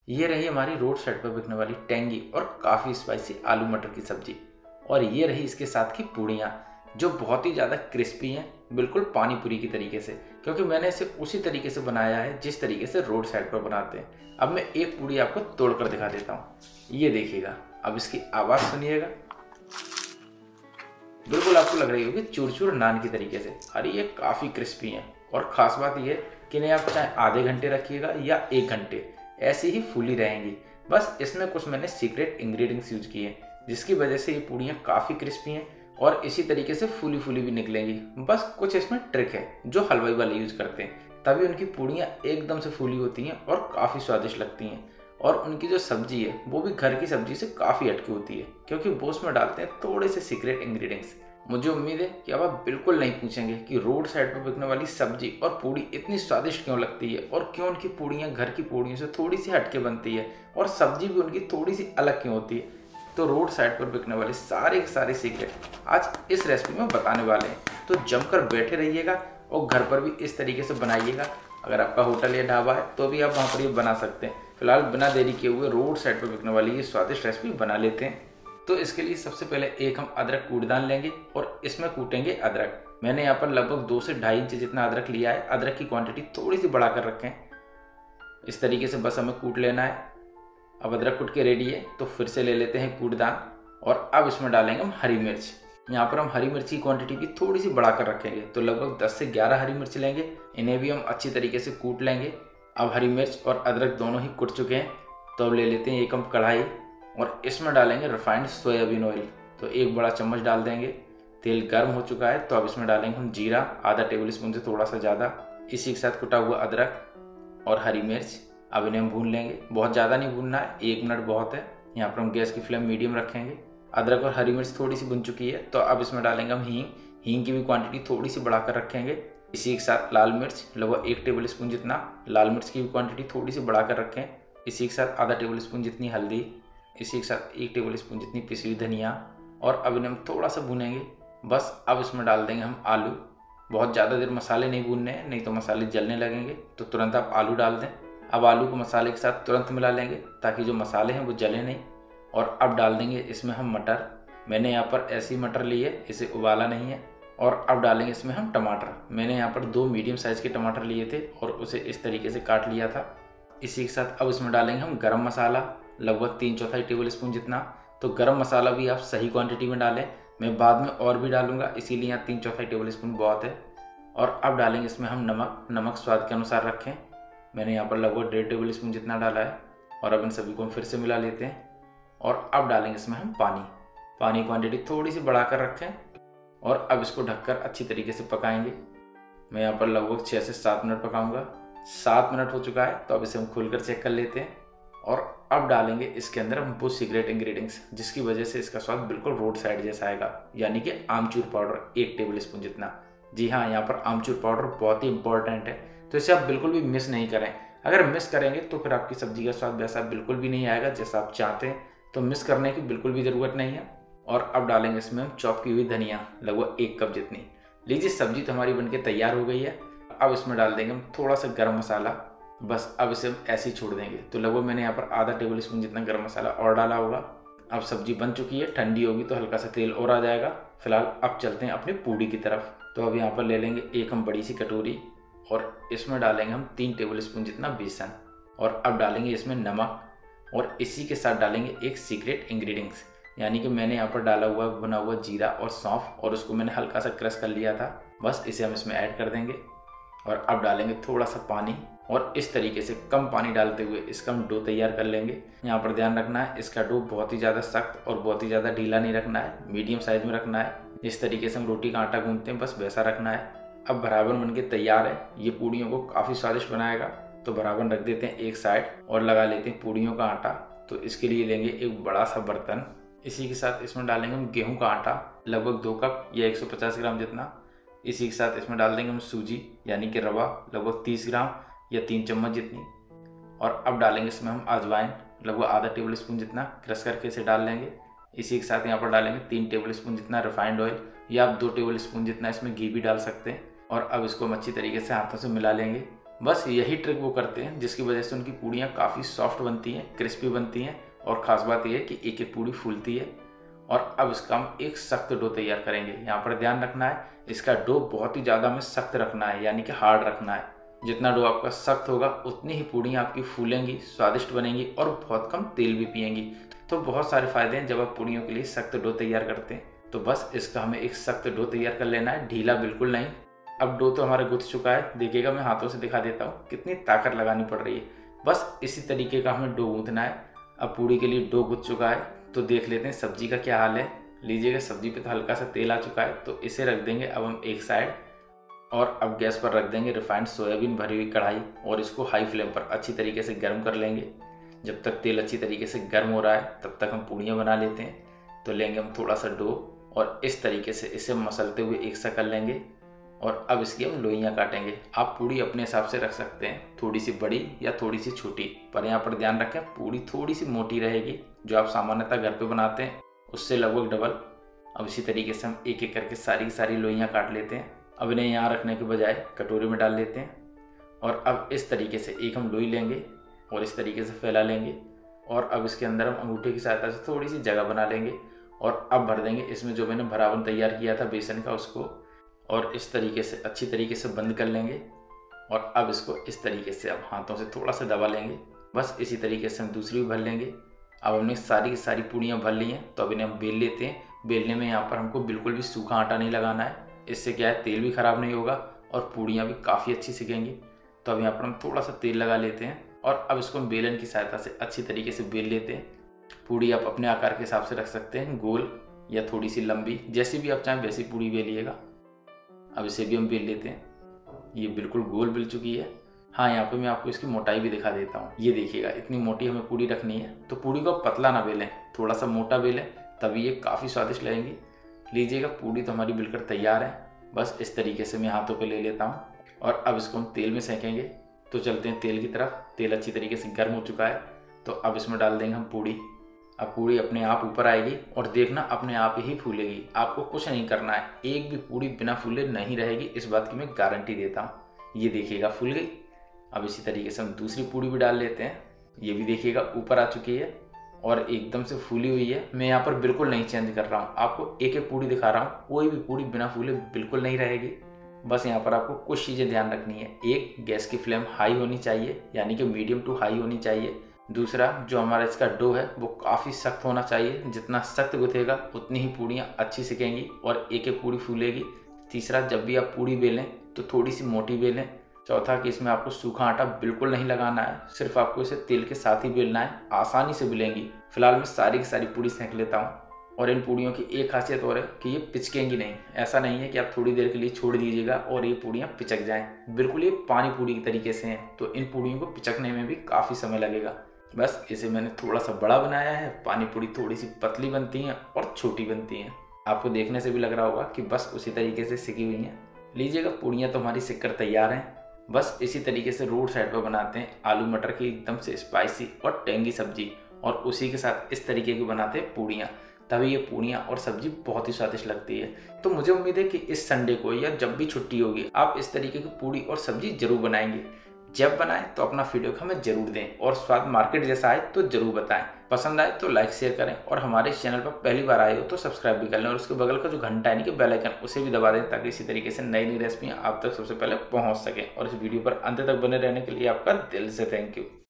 ये रही हमारी रोड साइड पर बिकने वाली टेंगी और काफ़ी स्पाइसी आलू मटर की सब्जी। और ये रही इसके साथ की पूड़ियाँ जो बहुत ही ज़्यादा क्रिस्पी हैं, बिल्कुल पानी पूरी की तरीके से, क्योंकि मैंने इसे उसी तरीके से बनाया है जिस तरीके से रोड साइड पर बनाते हैं। अब मैं एक पूड़ी आपको तोड़कर दिखा देता हूँ, ये देखिएगा। अब इसकी आवाज़ सुनिएगा, बिल्कुल आपको लग रही होगी चूर चूर नान की तरीके से। अरे ये काफ़ी क्रिस्पी हैं और ख़ास बात ये कि इन्हें आप चाहे आधे घंटे रखिएगा या 1 घंटे, ऐसे ही फूली रहेंगी। बस इसमें कुछ मैंने सीक्रेट इंग्रेडिएंट्स यूज किए हैं जिसकी वजह से ये पूड़ियाँ काफ़ी क्रिस्पी हैं और इसी तरीके से फूली फूली भी निकलेंगी। बस कुछ इसमें ट्रिक है जो हलवाई वाले यूज करते हैं, तभी उनकी पूड़ियाँ एकदम से फूली होती हैं और काफ़ी स्वादिष्ट लगती हैं। और उनकी जो सब्जी है वो भी घर की सब्जी से काफ़ी हटकी होती है, क्योंकि वो उसमें डालते हैं थोड़े से सीक्रेट इंग्रेडिएंट्स। मुझे उम्मीद है कि अब आप बिल्कुल नहीं पूछेंगे कि रोड साइड पर बिकने वाली सब्जी और पूड़ी इतनी स्वादिष्ट क्यों लगती है और क्यों उनकी पूड़ियाँ घर की पूड़ियों से थोड़ी सी हटके बनती है और सब्जी भी उनकी थोड़ी सी अलग क्यों होती है। तो रोड साइड पर बिकने वाले सारे के सारे सीक्रेट आज इस रेसिपी में बताने वाले हैं, तो जमकर बैठे रहिएगा और घर पर भी इस तरीके से बनाइएगा। अगर आपका होटल या ढाबा है तो भी आप वहाँ पर ये बना सकते हैं। फिलहाल बिना देरी किए हुए रोड साइड पर बिकने वाली ये स्वादिष्ट रेसिपी बना लेते हैं। तो इसके लिए सबसे पहले एक हम अदरक कूटदान लेंगे और इसमें कूटेंगे अदरक। मैंने यहाँ पर लगभग 2 से 2.5 इंच जितना अदरक लिया है। अदरक की क्वांटिटी थोड़ी सी बढ़ाकर रखें, इस तरीके से बस हमें कूट लेना है। अब अदरक कूट के रेडी है, तो फिर से ले लेते हैं कूटदान और अब इसमें डालेंगे हम हरी मिर्च। यहाँ पर हम हरी मिर्च की क्वांटिटी भी थोड़ी सी बढ़ाकर रखेंगे, तो लगभग 10 से 11 हरी मिर्च लेंगे। इन्हें भी हम अच्छी तरीके से कूट लेंगे। अब हरी मिर्च और अदरक दोनों ही कुट चुके हैं, तो अब ले लेते हैं एक हम कढ़ाई और इसमें डालेंगे रिफाइंड सोयाबीन ऑयल। तो 1 बड़ा चम्मच डाल देंगे। तेल गर्म हो चुका है, तो अब इसमें डालेंगे हम जीरा, आधा टेबल स्पून से थोड़ा सा ज़्यादा। इसी के साथ कुटा हुआ अदरक और हरी मिर्च। अब इन्हें हम भून लेंगे, बहुत ज़्यादा नहीं भूनना है, 1 मिनट बहुत है। यहाँ पर हम गैस की फ्लेम मीडियम रखेंगे। अदरक और हरी मिर्च थोड़ी सी भुन चुकी है, तो अब इसमें डालेंगे हम हींग। हींग की भी क्वांटिटी थोड़ी सी बढ़ाकर रखेंगे। इसी के साथ लाल मिर्च, लगभग 1 टेबल स्पून जितना। लाल मिर्च की भी क्वांटिटी थोड़ी सी बढ़ाकर रखें। इसी के साथ आधा टेबल स्पून जितनी हल्दी। इसी के साथ 1 टेबल स्पून जितनी पिसी हुई धनिया। और अब इन्हें हम थोड़ा सा भूनेंगे। बस अब इसमें डाल देंगे हम आलू। बहुत ज़्यादा देर मसाले नहीं भूनने हैं, नहीं तो मसाले जलने लगेंगे, तो तुरंत आप आलू डाल दें। अब आलू को मसाले के साथ तुरंत मिला लेंगे ताकि जो मसाले हैं वो जले नहीं। और अब डाल देंगे इसमें हम मटर। मैंने यहाँ पर ऐसी मटर ली है, इसे उबाला नहीं है। और अब डालेंगे इसमें हम टमाटर। मैंने यहाँ पर 2 मीडियम साइज़ के टमाटर लिए थे और उसे इस तरीके से काट लिया था। इसी के साथ अब इसमें डालेंगे हम गरम मसाला, लगभग 3/4 टेबल स्पून जितना। तो गरम मसाला भी आप सही क्वांटिटी में डालें, मैं बाद में और भी डालूंगा, इसीलिए यहाँ 3/4 टेबल स्पून बहुत है। और अब डालेंगे इसमें हम नमक स्वाद के अनुसार रखें। मैंने यहाँ पर लगभग 1.5 टेबल स्पून जितना डाला है। और अब इन सभी को हम फिर से मिला लेते हैं। और अब डालेंगे इसमें हम पानी क्वांटिटी थोड़ी सी बढ़ाकर रखें और अब इसको ढककर अच्छी तरीके से पकाएंगे। मैं यहाँ पर लगभग 6 से 7 मिनट पकाऊंगा। 7 मिनट हो चुका है, तो अब इसे हम खोलकर चेक कर लेते हैं। और अब डालेंगे इसके अंदर हम वो सीक्रेट इंग्रेडिएंट्स जिसकी वजह से इसका स्वाद बिल्कुल रोड साइड जैसा आएगा, यानी कि आमचूर पाउडर 1 टेबल स्पून जितना। जी हाँ, यहाँ पर आमचूर पाउडर बहुत ही इंपॉर्टेंट है, तो इसे आप बिल्कुल भी मिस नहीं करें। अगर मिस करेंगे तो फिर आपकी सब्जी का स्वाद वैसा बिल्कुल भी नहीं आएगा जैसा आप चाहते हैं, तो मिस करने की बिल्कुल भी ज़रूरत नहीं है। और अब डालेंगे इसमें हम चॉप की हुई धनिया, लगभग 1 कप जितनी। लीजिए, सब्जी तो हमारी बनके तैयार हो गई है। अब इसमें डाल देंगे हम थोड़ा सा गरम मसाला। बस अब इसे हम ऐसे ही छोड़ देंगे। तो लगभग मैंने यहाँ पर आधा टेबल स्पून जितना गरम मसाला और डाला होगा। अब सब्जी बन चुकी है, ठंडी होगी तो हल्का सा तेल और आ जाएगा। फिलहाल अब चलते हैं अपनी पूड़ी की तरफ। तो अब यहाँ पर ले लेंगे एक हम बड़ी सी कटोरी और इसमें डालेंगे हम 3 टेबल स्पून जितना बेसन। और अब डालेंगे इसमें नमक और इसी के साथ डालेंगे एक सीक्रेट इंग्रेडिएंट्स, यानी कि मैंने यहाँ पर डाला हुआ भुना हुआ जीरा और सौंफ, और उसको मैंने हल्का सा क्रश कर लिया था। बस इसे हम इसमें ऐड कर देंगे। और अब डालेंगे थोड़ा सा पानी और इस तरीके से कम पानी डालते हुए इसका हम डो तैयार कर लेंगे। यहाँ पर ध्यान रखना है, इसका डो बहुत ही ज़्यादा सख्त और बहुत ही ज़्यादा ढीला नहीं रखना है, मीडियम साइज में रखना है। इस तरीके से हम रोटी का आटा गूंथते हैं, बस वैसा रखना है। अब बराबर बनके तैयार है। ये पूड़ियों को काफ़ी स्वादिष्ट बनाएगा, तो बराबर रख देते हैं एक साइड और लगा लेते हैं पूड़ियों का आटा। तो इसके लिए लेंगे एक बड़ा सा बर्तन। इसी के साथ इसमें डालेंगे हम गेहूं का आटा, लगभग 2 कप या 150 ग्राम जितना। इसी के साथ इसमें डाल देंगे हम सूजी, यानी कि रवा, लगभग 30 ग्राम या 3 चम्मच जितनी। और अब डालेंगे इसमें हम अजवाइन, लगभग आधा टेबल स्पून जितना क्रश करके इसे डाल लेंगे। इसी के साथ यहाँ पर डालेंगे 3 टेबल स्पून जितना रिफाइंड ऑयल, या आप 2 टेबल स्पून जितना इसमें घी भी डाल सकते हैं। और अब इसको हम अच्छी तरीके से हाथों से मिला लेंगे। बस यही ट्रिक वो करते हैं जिसकी वजह से उनकी पूड़ियाँ काफ़ी सॉफ्ट बनती हैं, क्रिस्पी बनती हैं और ख़ास बात यह है कि एक एक पूड़ी फूलती है। और अब इसका हम एक सख्त डो तैयार करेंगे। यहाँ पर ध्यान रखना है, इसका डो बहुत ही ज़्यादा हमें सख्त रखना है, यानी कि हार्ड रखना है। जितना डो आपका सख्त होगा उतनी ही पूड़ियाँ आपकी फूलेंगी, स्वादिष्ट बनेंगी और बहुत कम तेल भी पिएंगी। तो बहुत सारे फ़ायदे हैं जब आप पूड़ियों के लिए सख्त डो तैयार करते हैं। तो बस इसका हमें एक सख्त डो तैयार कर लेना है, ढीला बिल्कुल नहीं। अब डो तो हमारा गुथ चुका है, देखिएगा मैं हाथों से दिखा देता हूँ कितनी ताकत लगानी पड़ रही है। बस इसी तरीके का हमें डो गूँथना है। अब पूड़ी के लिए डो गुथ चुका है, तो देख लेते हैं सब्जी का क्या हाल है। लीजिएगा सब्जी पे तो हल्का सा तेल आ चुका है, तो इसे रख देंगे अब हम एक साइड। और अब गैस पर रख देंगे रिफाइंड सोयाबीन भरी हुई कढ़ाई और इसको हाई फ्लेम पर अच्छी तरीके से गर्म कर लेंगे। जब तक तेल अच्छी तरीके से गर्म हो रहा है तब तक हम पूड़ियाँ बना लेते हैं। तो लेंगे हम थोड़ा सा डो और इस तरीके से इसे मसलते हुए एक सा कर लेंगे और अब इसकी हम लोइयाँ काटेंगे। आप पूड़ी अपने हिसाब से रख सकते हैं, थोड़ी सी बड़ी या थोड़ी सी छोटी, पर यहाँ पर ध्यान रखें पूड़ी थोड़ी सी मोटी रहेगी। जो आप सामान्यतः घर पे बनाते हैं उससे लगभग डबल। अब इसी तरीके से हम एक एक करके सारी लोइयाँ काट लेते हैं। अब इन्हें यहाँ रखने के बजाय कटोरी में डाल लेते हैं और अब इस तरीके से एक हम लोई लेंगे और इस तरीके से फैला लेंगे और अब इसके अंदर हम अंगूठे की सहायता से थोड़ी सी जगह बना लेंगे और अब भर देंगे इसमें जो मैंने भरावन तैयार किया था बेसन का उसको, और इस तरीके से अच्छी तरीके से बंद कर लेंगे। और अब इसको इस तरीके से अब हाथों से थोड़ा सा दबा लेंगे। बस इसी तरीके से हम दूसरी भी भर लेंगे। अब हमने सारी की सारी पूड़ियाँ भर ली हैं, तो अब इन्हें हम बेल लेते हैं। बेलने में यहाँ पर हमको बिल्कुल भी सूखा आटा नहीं लगाना है, इससे क्या है तेल भी ख़राब नहीं होगा और पूड़ियाँ भी काफ़ी अच्छी सिकेंगी। तो अब यहाँ पर हम थोड़ा सा तेल लगा लेते हैं और अब इसको हम बेलन की सहायता से अच्छी तरीके से बेल लेते हैं। पूड़ी आप अपने आकार के हिसाब से रख सकते हैं, गोल या थोड़ी सी लंबी, जैसी भी आप चाहें वैसी पूड़ी बेलिएगा। अब इसे भी हम बेल लेते हैं। ये बिल्कुल गोल बेल चुकी है। हाँ, यहाँ पे मैं आपको इसकी मोटाई भी दिखा देता हूँ। ये देखिएगा इतनी मोटी हमें पूड़ी रखनी है। तो पूड़ी को पतला ना बेलें, थोड़ा सा मोटा बेलें, तभी ये काफ़ी स्वादिष्ट लगेंगी। लीजिएगा पूड़ी तो हमारी बिल्कुल तैयार है। बस इस तरीके से मैं हाथों पे ले लेता हूँ और अब इसको हम तेल में सेकेंगे। तो चलते हैं तेल की तरफ। तेल अच्छी तरीके से गर्म हो चुका है, तो अब इसमें डाल देंगे हम पूड़ी। अब पूड़ी अपने आप ऊपर आएगी और देखना अपने आप ही फूलेगी। आपको कुछ नहीं करना है, एक भी पूड़ी बिना फूले नहीं रहेगी, इस बात की मैं गारंटी देता हूँ। ये देखिएगा फूल गई। अब इसी तरीके से हम दूसरी पूड़ी भी डाल लेते हैं। ये भी देखिएगा ऊपर आ चुकी है और एकदम से फूली हुई है। मैं यहाँ पर बिल्कुल नहीं चेंज कर रहा हूँ, आपको एक एक पूड़ी दिखा रहा हूँ। कोई भी पूड़ी बिना फूले बिल्कुल नहीं रहेगी। बस यहाँ पर आपको कुछ चीज़ें ध्यान रखनी है। एक, गैस की फ्लेम हाई होनी चाहिए, यानी कि मीडियम टू हाई होनी चाहिए। दूसरा, जो हमारा इसका डो है वो काफ़ी सख्त होना चाहिए। जितना सख्त गुथेगा उतनी ही पूड़ियाँ अच्छी सिकेंगी और एक एक पूड़ी फूलेगी। तीसरा, जब भी आप पूड़ी बेलें तो थोड़ी सी मोटी बेलें। चौथा, कि इसमें आपको सूखा आटा बिल्कुल नहीं लगाना है, सिर्फ आपको इसे तेल के साथ ही बेलना है, आसानी से बेलेंगी। फिलहाल मैं सारी की सारी पूड़ी सेंक लेता हूँ। और इन पूड़ियों की एक खासियत और है कि ये पिचकेंगी नहीं। ऐसा नहीं है कि आप थोड़ी देर के लिए छोड़ दीजिएगा और ये पूड़ियाँ पिचक जाएं। बिल्कुल ये पानी पूड़ी की तरीके से हैं, तो इन पूड़ियों को पिचकने में भी काफ़ी समय लगेगा। बस इसे मैंने थोड़ा सा बड़ा बनाया है। पानी पूड़ी थोड़ी सी पतली बनती हैं और छोटी बनती हैं। आपको देखने से भी लग रहा होगा कि बस उसी तरीके से सिकी हुई हैं। लीजिएगा पूड़ियाँ तो हमारी सिक कर तैयार हैं। बस इसी तरीके से रोड साइड पर बनाते हैं आलू मटर की एकदम से स्पाइसी और टेंगी सब्जी, और उसी के साथ इस तरीके की बनाते हैं पूड़ियाँ। तभी ये पूड़ियाँ और सब्जी बहुत ही स्वादिष्ट लगती है। तो मुझे उम्मीद है कि इस संडे को या जब भी छुट्टी होगी आप इस तरीके की पूड़ी और सब्जी जरूर बनाएंगे। जब बनाएं तो अपना फीडबैक हमें जरूर दें और स्वाद मार्केट जैसा आए तो जरूर बताएं। पसंद आए तो लाइक शेयर करें और हमारे इस चैनल पर पहली बार आए हो तो सब्सक्राइब भी कर लें और उसके बगल का जो घंटा यानी कि बेल आइकन उसे भी दबा दें, ताकि इसी तरीके से नई नई रेसिपियाँ आप तक सबसे पहले पहुँच सकें। और इस वीडियो पर अंत तक बने रहने के लिए आपका दिल से थैंक यू।